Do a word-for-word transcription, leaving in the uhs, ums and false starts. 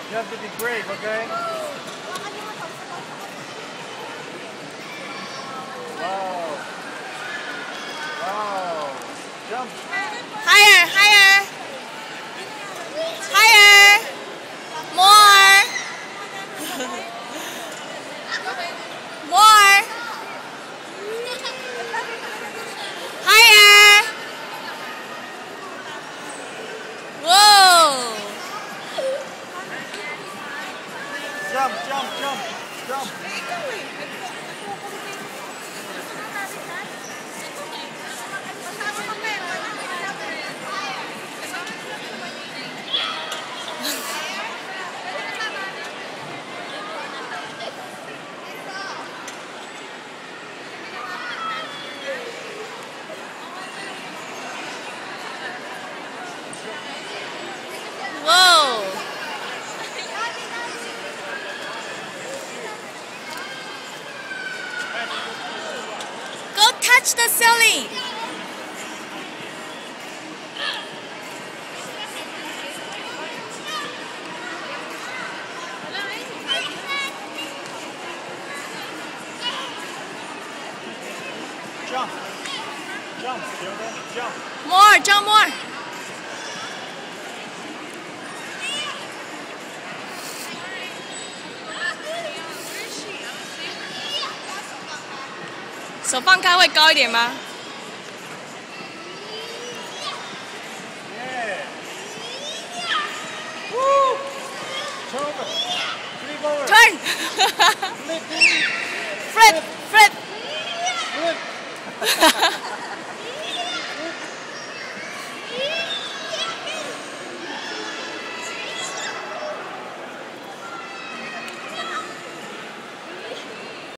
You have to be brave, okay? Wow. Wow. Jump. Higher, higher. Higher. More. More. Higher. Whoa. Jump, jump, jump, jump. Whoa. Go touch the ceiling. Jump. Jump, Yoga. Jump. More, jump more.手放开会高一点吗？ Yeah. Woo. Turn over. Flip over. Turn.